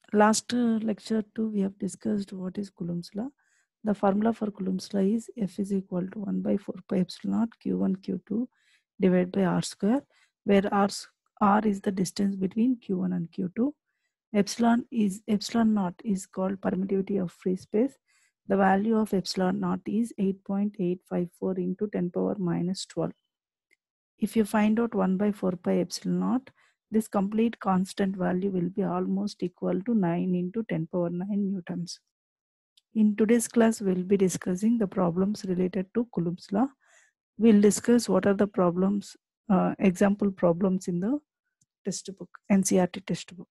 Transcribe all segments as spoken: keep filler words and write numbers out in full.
last uh, lecture two, we have discussed what is Coulomb's law. The formula for Coulomb's law is F is equal to one by four pi epsilon naught Q one Q two divided by R square, where R, R is the distance between Q one and Q two. Epsilon is epsilon naught is called permittivity of free space. The value of epsilon naught is eight point eight five four into ten power minus twelve. If you find out one by four pi epsilon naught, this complete constant value will be almost equal to nine into ten power nine newtons. In today's class, we'll be discussing the problems related to Coulomb's law. We'll discuss what are the problems, uh, example problems in the textbook, N C E R T textbook.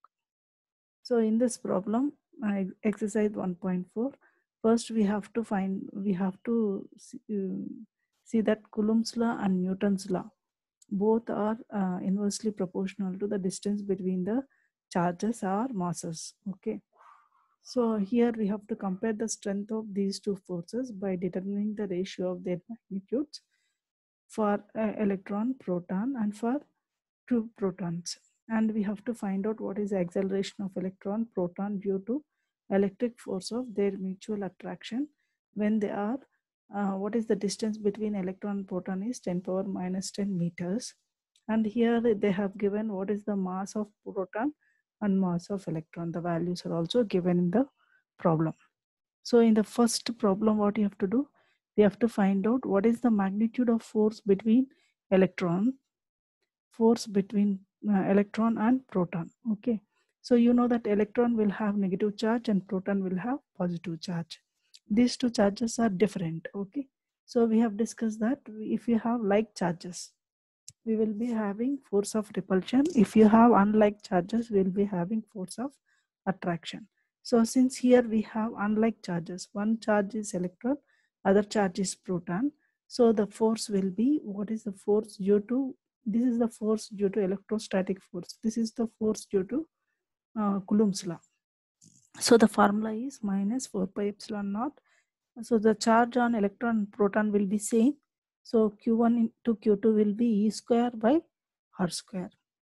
So in this problem, uh, exercise one point four, first we have to find, we have to see, uh, see that Coulomb's law and Newton's law, both are uh, inversely proportional to the distance between the charges or masses. Okay. So here we have to compare the strength of these two forces by determining the ratio of their magnitudes for uh, electron, proton, and for two protons. And we have to find out what is the acceleration of electron, proton due to electric force of their mutual attraction when they are, uh, what is the distance between electron and proton is ten power minus ten meters. And here they have given what is the mass of proton and mass of electron. The values are also given in the problem. So in the first problem, what you have to do, we have to find out what is the magnitude of force between electron, force between uh, electron and proton. Okay, so you know that electron will have negative charge and proton will have positive charge. These two charges are different. Okay, so we have discussed that if you have like charges, we will be having force of repulsion. If you have unlike charges, we will be having force of attraction. So since here we have unlike charges, one charge is electron, other charge is proton. So the force will be, what is the force due to, this is the force due to electrostatic force. This is the force due to uh, Coulomb's law. So the formula is minus four pi epsilon naught. So the charge on electron and proton will be same. So Q one into Q two will be E square by R square.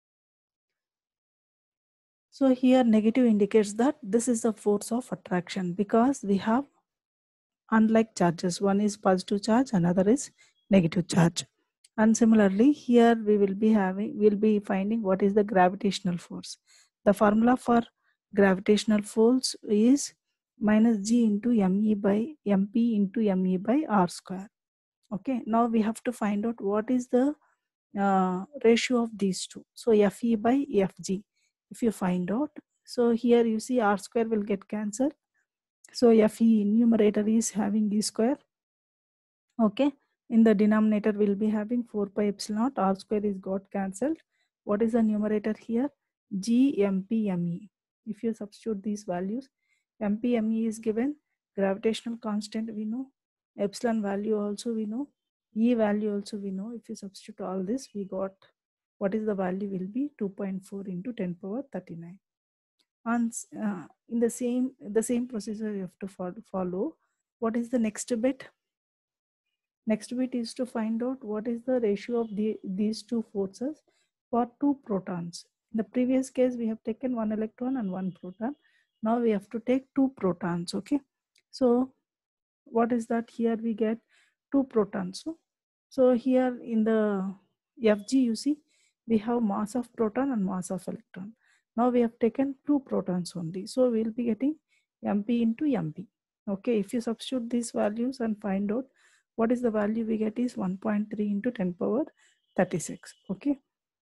So here negative indicates that this is the force of attraction because we have unlike charges. One is positive charge, another is negative charge. And similarly, here we will be having, we'll be finding what is the gravitational force. The formula for gravitational force is minus G into me by mp into me by r square. Okay, now we have to find out what is the uh, ratio of these two. So Fe by Fg, if you find out. So here you see r square will get cancelled. So Fe numerator is having e square. Okay, in the denominator we'll be having four pi epsilon naught, r square is got cancelled. What is the numerator here? G mp me. If you substitute these values, mp me is given, gravitational constant we know, epsilon value also we know, E value also we know. If you substitute all this, we got what is the value will be two point four into ten power thirty-nine. And uh, in the same the same procedure you have to follow. What is the next bit? Next bit is to find out what is the ratio of the, these two forces for two protons. In the previous case, we have taken one electron and one proton. Now we have to take two protons. Okay. So what is that? Here we get two protons. So, so here in the F G, you see, we have mass of proton and mass of electron. Now we have taken two protons only. So we'll be getting mp into mp. Okay. If you substitute these values and find out what is the value we get is one point three into ten power thirty-six. Okay.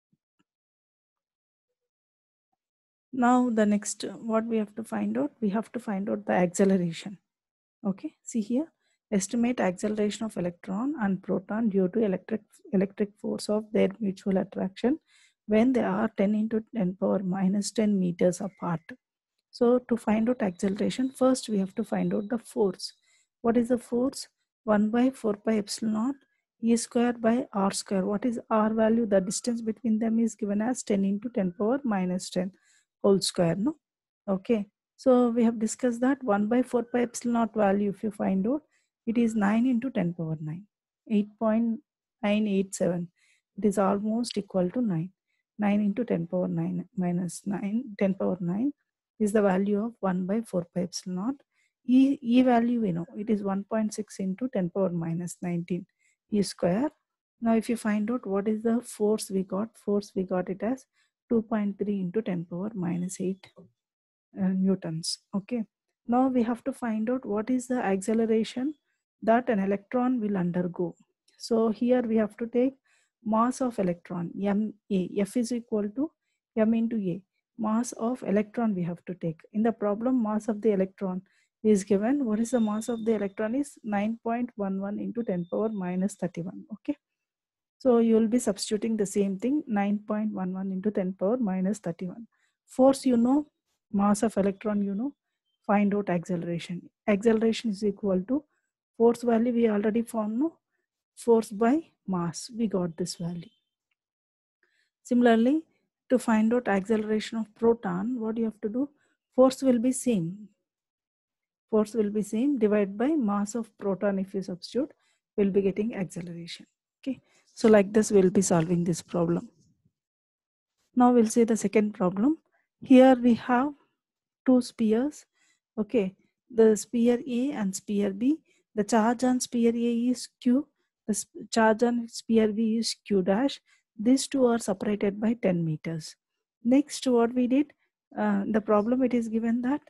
Now the next, what we have to find out, we have to find out the acceleration. Okay. See here, estimate acceleration of electron and proton due to electric electric force of their mutual attraction when they are ten into ten power minus ten meters apart. So to find out acceleration, first we have to find out the force. What is the force? one by four pi epsilon naught E square by R square. What is R value? The distance between them is given as ten into ten power minus ten whole square. No? Okay. So we have discussed that one by four pi epsilon naught value, if you find out, it is nine into ten power nine, eight point nine eight seven. It is almost equal to nine. nine into ten power nine minus nine, ten power nine. is the value of one by four pi epsilon naught. E, e value we know it is one point six into ten power minus nineteen e square. Now if you find out what is the force we got, force we got it as two point three into ten power minus eight uh, newtons. Okay. Now we have to find out what is the acceleration that an electron will undergo. So here we have to take mass of electron, m a, F is equal to m into a. Mass of electron we have to take. In the problem, mass of the electron is given. What is the mass of the electron is nine point one one into ten power minus thirty-one. Okay. So you will be substituting the same thing, nine point one one into ten power minus thirty-one. Force you know, mass of electron you know, find out acceleration. Acceleration is equal to force value we already found, no? Force by mass, we got this value. Similarly, to find out acceleration of proton, what you have to do? Force will be same. Force will be same, divide by mass of proton. If you substitute, we'll be getting acceleration. Okay. So like this, we'll be solving this problem. Now we'll see the second problem. Here we have two spheres. Okay. The sphere A and sphere B. The charge on sphere A is Q. The charge on sphere B is Q dash. These two are separated by ten meters. Next, what we did, uh, the problem it is given that,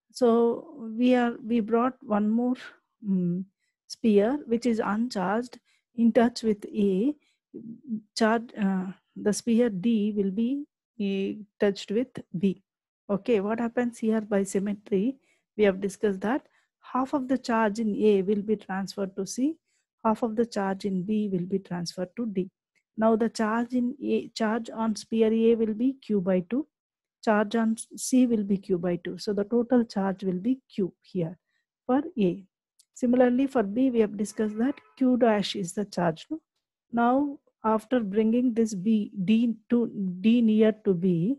so we are we brought one more um, sphere which is uncharged in touch with A. Charge uh, the sphere D will be uh, touched with B. Okay, what happens here by symmetry? We have discussed that half of the charge in A will be transferred to C, half of the charge in B will be transferred to D. Now the charge in A, charge on sphere A will be Q by two, charge on C will be Q by two. So the total charge will be Q here for A. Similarly for B, we have discussed that Q dash is the charge. No? Now after bringing this B, D to D near to B,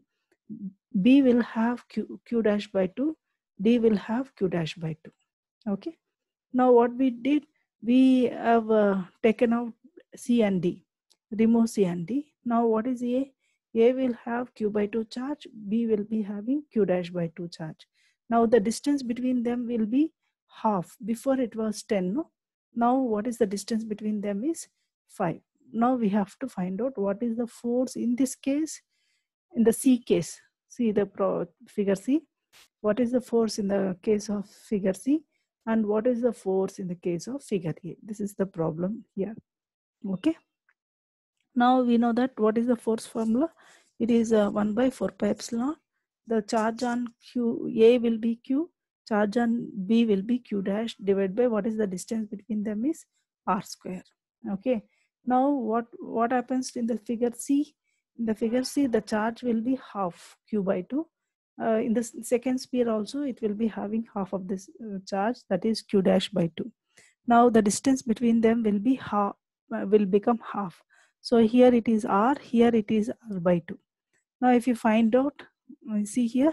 B will have Q, Q dash by two, D will have Q dash by two. Okay. Now what we did, we have uh, taken out C and D, remove C and D. Now what is A? A will have Q by two charge, B will be having Q dash by two charge. Now the distance between them will be half. Before it was ten, no? Now what is the distance between them is five. Now we have to find out what is the force in this case. In the C case, see the pro figure C. What is the force in the case of figure C? And what is the force in the case of figure A? This is the problem here. Okay. Now we know that what is the force formula? It is uh, one by four pi epsilon. The charge on Q A will be Q, charge on B will be Q dash, divided by what is the distance between them is R square. Okay. Now what, what happens in the figure C? In the figure C, the charge will be half Q by two. Uh, in the second sphere also, it will be having half of this uh, charge, that is Q dash by two. Now the distance between them will be half, uh, will become half. So here it is R, here it is R by two. Now if you find out, see here,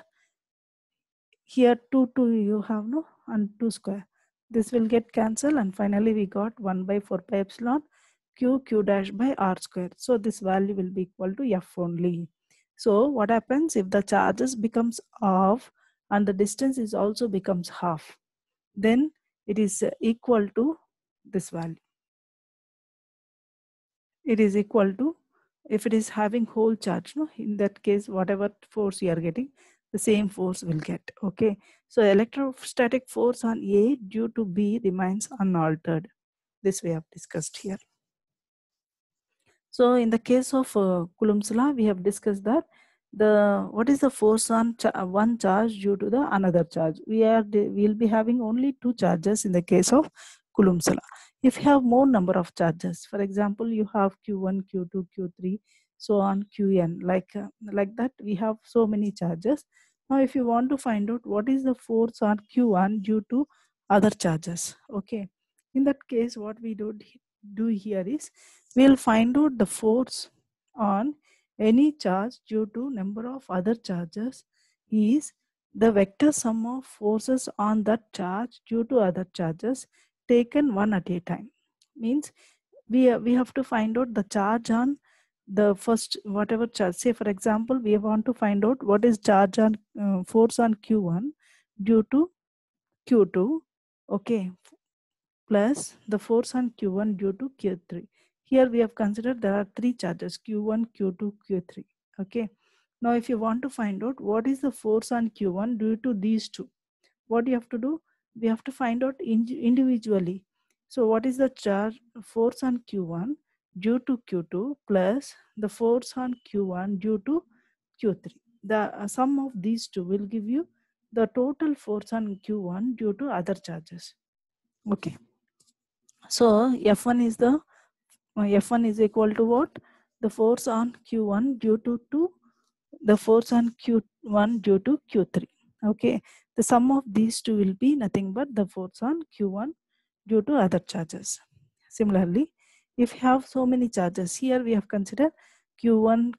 here two, two you have, no, and two square. This will get cancelled, and finally we got one by four pi epsilon Q, Q dash by R square. So this value will be equal to F only. So what happens if the charges becomes half and the distance is also becomes half? Then it is equal to this value. It is equal to, if it is having whole charge, no, in that case, whatever force you are getting, the same force will get. Okay. So electrostatic force on A due to B remains unaltered. This we have discussed here. So in the case of uh, Coulomb's law, we have discussed that the what is the force on cha one charge due to the another charge. We are we will be having only two charges in the case of Coulomb's law. If you have more number of charges, for example, you have Q one, Q two, Q three, so on Qn, like uh, like that, we have so many charges. Now, if you want to find out what is the force on Q one due to other charges, okay, in that case, what we do do here is we'll find out the force on any charge due to number of other charges is the vector sum of forces on that charge due to other charges taken one at a time. Means we, we have to find out the charge on the first whatever charge. Say for example, we want to find out what is charge on uh, force on Q one due to Q two, okay, plus the force on Q one due to Q three. Here we have considered there are three charges, Q one, Q two, Q three. Okay. Now if you want to find out what is the force on Q one due to these two, what you have to do? We have to find out in individually. So what is the charge force on Q one due to Q two plus the force on Q one due to Q three. The uh, sum of these two will give you the total force on Q one due to other charges. Okay. So F one is the F one is equal to what? The force on Q one due to two, the force on Q one due to Q three. Okay. The sum of these two will be nothing but the force on Q one due to other charges. Similarly, if you have so many charges, here we have considered Q one,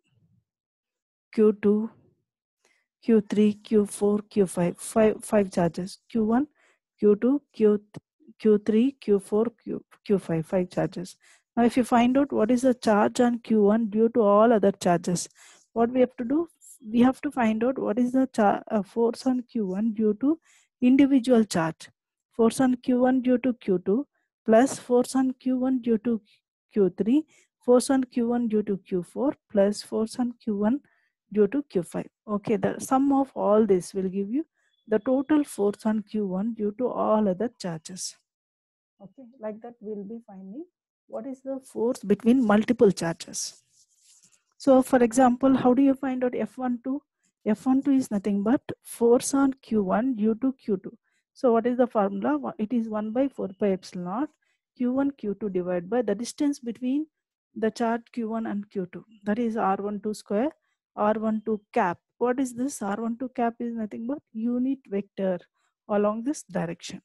Q two, Q three, Q four, Q five, five, five charges. Q one, Q two, Q, Q3, Q four, Q, Q5, five charges. Now, if you find out what is the charge on Q one due to all other charges, what we have to do? We have to find out what is the char uh, force on Q one due to individual charge. Force on Q one due to Q two plus force on Q one due to Q three, force on Q one due to Q four plus force on Q one due to Q five. Okay, the sum of all this will give you the total force on Q one due to all other charges. Okay, like that we'll be finding what is the force between multiple charges. So for example, how do you find out F one two? F one two is nothing but force on Q one due to Q two. So what is the formula? It is one by four pi epsilon naught Q one Q two divided by the distance between the charge Q one and Q two. That is R one two square, R one two cap. What is this? R one two cap is nothing but unit vector along this direction.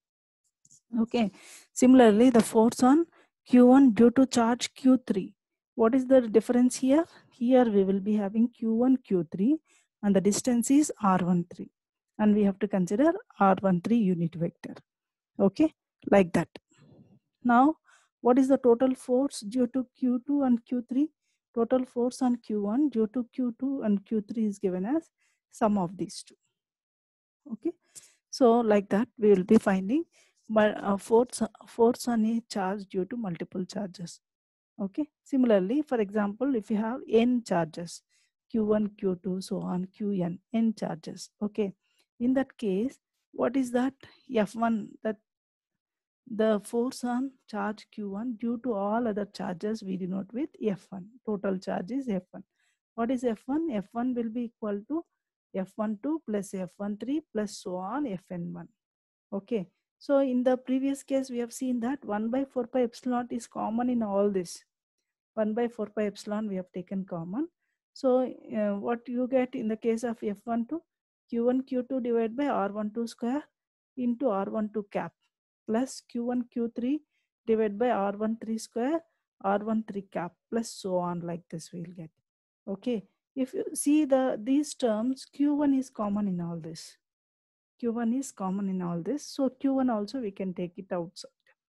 Okay. Similarly, the force on Q one due to charge Q three. What is the difference here? Here we will be having Q one, Q three and the distance is R one three. And we have to consider R one three unit vector. Okay, like that. Now, what is the total force due to Q two and Q three? Total force on Q one due to Q two and Q three is given as sum of these two. Okay, so like that we will be finding but uh, force force on a charge due to multiple charges. Okay, similarly, for example, if you have n charges, Q one, Q two, so on, Qn, n charges. Okay, in that case, what is that F one? That the force on charge Q one due to all other charges we denote with F one. Total charge is F one. What is F one? F one will be equal to F one two plus F one three plus so on F N one. Okay. So in the previous case, we have seen that one by four pi epsilon is common in all this. one by four pi epsilon we have taken common. So uh, what you get in the case of F one two, Q one Q two divided by R one two square into R one two cap plus Q one Q three divided by R one three square R one three cap plus so on, like this we'll get. Okay. If you see the these terms, Q one is common in all this. Q one is common in all this. So Q one also we can take it outside.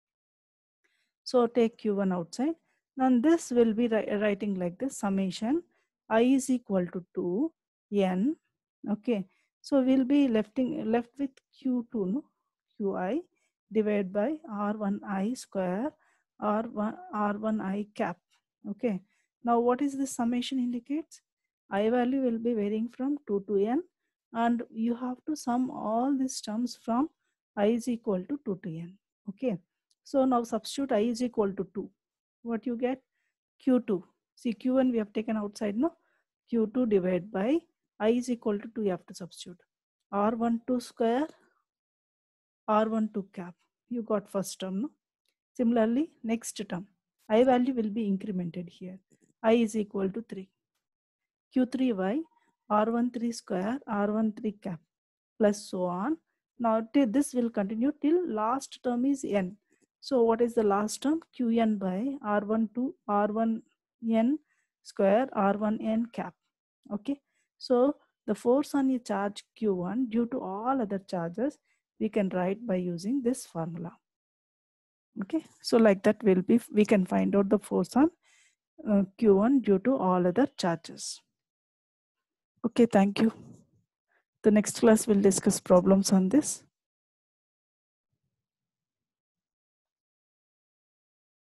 So take Q one outside. Then this will be writing like this: summation I is equal to two N. Okay. So we'll be lefting, left with Q two, no? Qi divided by R one I square R one, R one I cap. Okay. Now what is this summation indicates? I value will be varying from two to N. And you have to sum all these terms from I is equal to two to N. Okay. So now substitute I is equal to two. What you get? Q two. See, Q one we have taken outside, no? Q two divided by I is equal to two, you have to substitute. R one two square, R one two cap. You got first term, no? Similarly, next term, I value will be incremented here. I is equal to three. Q three y, R one three square, R one three cap, plus so on. Now this will continue till last term is N. So what is the last term? Qn by R one two R one N square R one N cap. Okay. So the force on a charge Q one due to all other charges we can write by using this formula. Okay. So like that will be, we can find out the force on uh, Q one due to all other charges. Okay, thank you. The next class will discuss problems on this.